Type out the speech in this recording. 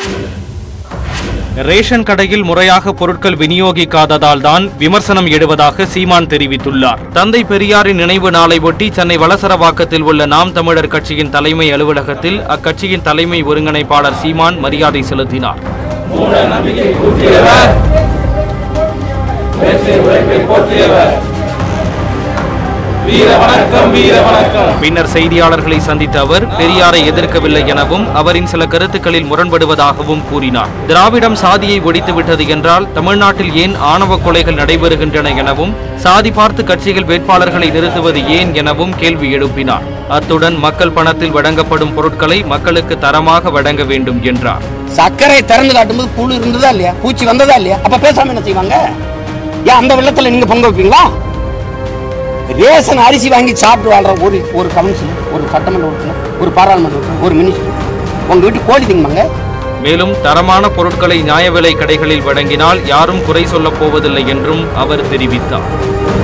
Ration கடையில் முறையாக பொருட்கள் விநியோகிக்காததால் தான் விமர்சனம் எழுவதாக சீமான் தெரிவித்துள்ளார். தந்தை பெரியாரின் நினைவு நாளை ஒட்டி சென்னை வளசரவாக்கத்தில் உள்ள நாம் தமிழர் கட்சியின் தலைமை அலுவலகத்தில் அக்கட்சியின் தலைமை ஒருங்கிணைப்பாளர் சீமான் மரியாதை செலுத்தினார். பின்னர் செய்தியாளர்களை சந்தித்த அவர் பெரியாரை எதிர்க்கவில்லை எனவும் அவரின் சில கருத்துக்களில் முரண்படுவதாகவும் கூறினார். திராவிடம் சாதியை ஒழித்துவிட்டது என்றால் தமிழ்நாட்டில் ஏன் ஆணவ கொலைகள் நடைபெறுகின்றன எனவும் சாதி பார்த்து கட்சிகள் வேட்பாளர்களை நிறுத்துவது ஏன் எனவும் கேள்வி எழுப்பினார். அத்துடன் மக்கள் பணத்தில் வழங்கப்படும் பொருட்களை மக்களுக்கு தரமாக வழங்க வேண்டும் என்றார். சர்க்கரை திறந்து காட்டும்போது புழு இருந்ததா இல்லையா, பூச்சி வந்ததா இல்லையா, அப்ப பேசாம என்ன செய்வாங்க? ஏன் அந்த வெள்ளத்துல நீங்க பொங்க வைப்பீங்களா? ரேஷன் அரிசி வாங்கி சாப்பிட்டு வாழ்ற ஒரு கவுன்சில், ஒரு சட்டமன்ற உறுப்பினர், ஒரு பாராளுமன்ற உறுப்பினர், ஒரு மினிஸ்டர் உங்க வீட்டுக்கு கோழி திங்கமாங்க. மேலும் தரமான பொருட்களை நியாய விலை கடைகளில் வழங்கினால் யாரும் குறை சொல்லப் போவதில்லை என்றும் அவர் தெரிவித்தார்.